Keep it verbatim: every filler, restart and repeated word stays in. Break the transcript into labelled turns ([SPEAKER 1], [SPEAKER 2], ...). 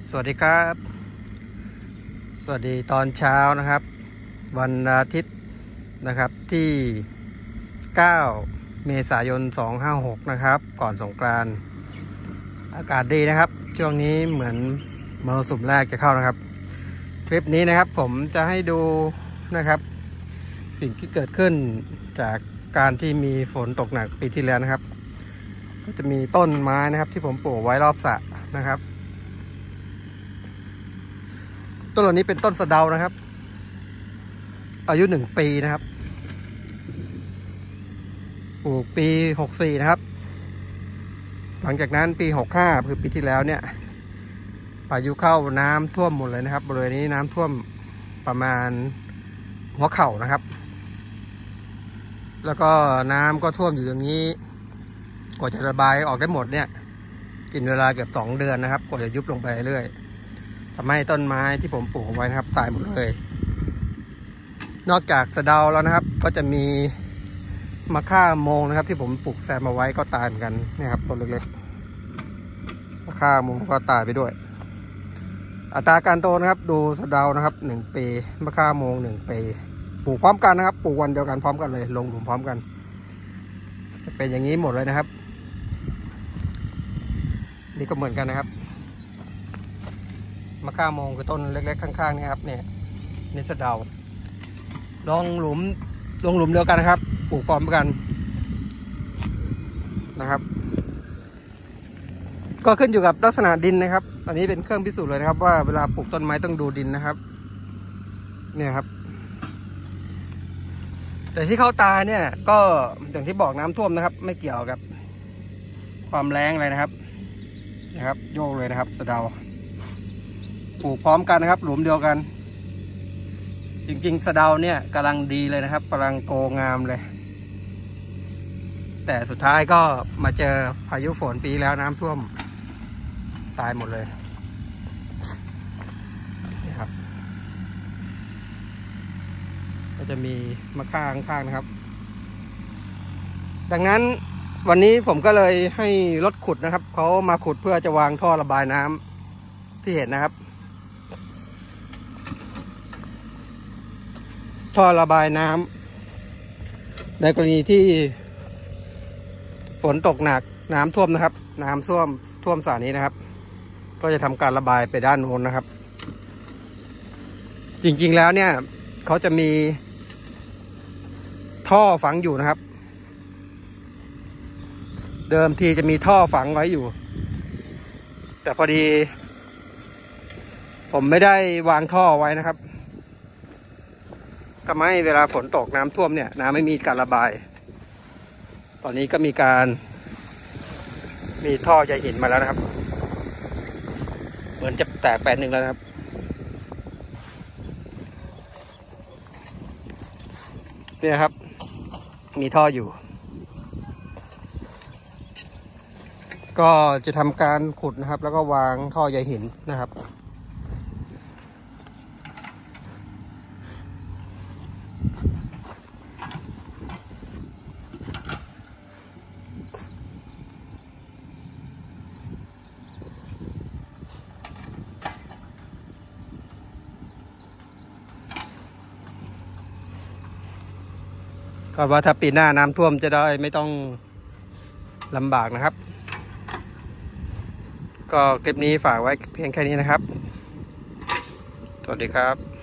[SPEAKER 1] สวัสดีครับสวัสดีตอนเช้านะครับวันอาทิตย์นะครับที่เก้าเมษายนสองห้าหกนะครับก่อนสงกรานต์อากาศดีนะครับช่วงนี้เหมือนมรสุมแรกจะเข้านะครับคลิปนี้นะครับผมจะให้ดูนะครับสิ่งที่เกิดขึ้นจากการที่มีฝนตกหนักปีที่แล้วนะครับก็จะมีต้นไม้นะครับที่ผมปลูกไว้รอบสระนะครับต้นเหล่านี้เป็นต้นสะเดานะครับอายุหนึ่งปีนะครับปลูกปีหกสี่นะครับหลังจากนั้นปีหกห้าคือปีที่แล้วเนี่ยพายุเข้าน้ำท่วมหมดเลยนะครับบริเวณนี้น้ำท่วมประมาณหัวเข่านะครับแล้วก็น้ำก็ท่วมอยู่ตรงนี้กว่าจะระบายออกได้หมดเนี่ยกินเวลาเกือบสองเดือนนะครับกว่าจะยุบลงไปเรื่อยทำให้ต้นไม้ที่ผมปลูกไว้นะครับตายหมดเลยนอกจากสะเดาแล้วนะครับก็จะมีมะข่าโมงนะครับที่ผมปลูกแซมเอาไว้ก็ตายเหมือนกันนะครับต้นเล็กๆมะข่าโมงก็ตายไปด้วยอัตราการโตนะครับดูสะเดานะครับหนึ่งปีมะข่าโมงหนึ่งปีปลูกพร้อมกันนะครับปลูกวันเดียวกันพร้อมกันเลยลงหลุมพร้อมกันจะเป็นอย่างนี้หมดเลยนะครับนี่ก็เหมือนกันนะครับมะข่าโมงคือต้นเล็กๆข้างๆนี่ครับเนี่ยนี่สะเดาลงหลุมลงหลุมเดียวกันนะครับปลูกพร้อมกันนะครับก็ขึ้นอยู่กับลักษณะดินนะครับอันนี้เป็นเครื่องพิสูจน์เลยนะครับว่าเวลาปลูกต้นไม้ต้องดูดินนะครับเนี่ยครับแต่ที่เขาตายเนี่ยก็อย่างที่บอกน้ำท่วมนะครับไม่เกี่ยวกับความแรงอะไรนะครับนะครับโยกเลยนะครับสะเดาปลูกพร้อมกันนะครับหลุมเดียวกันจริงๆสะเดาเนี่ยกำลังดีเลยนะครับกำลังโตงามเลยแต่สุดท้ายก็มาเจอพายุฝนปีแล้วน้ำท่วมตายหมดเลยนี่ครับก็จะมีมะข่าข้างๆนะครับดังนั้นวันนี้ผมก็เลยให้รถขุดนะครับเขามาขุดเพื่อจะวางท่อระบายน้ำที่เห็นนะครับท่อระบายน้ำในกรณีที่ฝนตกหนักน้ำท่วมนะครับน้ำท่วมท่วมสระนี้นะครับก็จะทำการระบายไปด้านโน้นนะครับจริงๆแล้วเนี่ยเขาจะมีท่อฝังอยู่นะครับเดิมทีจะมีท่อฝังไว้อยู่แต่พอดีผมไม่ได้วางท่อไว้นะครับทำให้เวลาฝนตกน้ำท่วมเนี่ยน้ำไม่มีการระบายตอนนี้ก็มีการมีท่อใยหินมาแล้วนะครับเหมือนจะแตกแปลนหนึ่งแล้วนะครับเนี่ยครับมีท่ออยู่ก็จะทำการขุดนะครับแล้วก็วางท่อใยหินนะครับก็ว่าถ้าปีหน้าน้ำท่วมจะได้ไม่ต้องลำบากนะครับก็คลิปนี้ฝากไว้เพียงแค่นี้นะครับสวัสดีครับ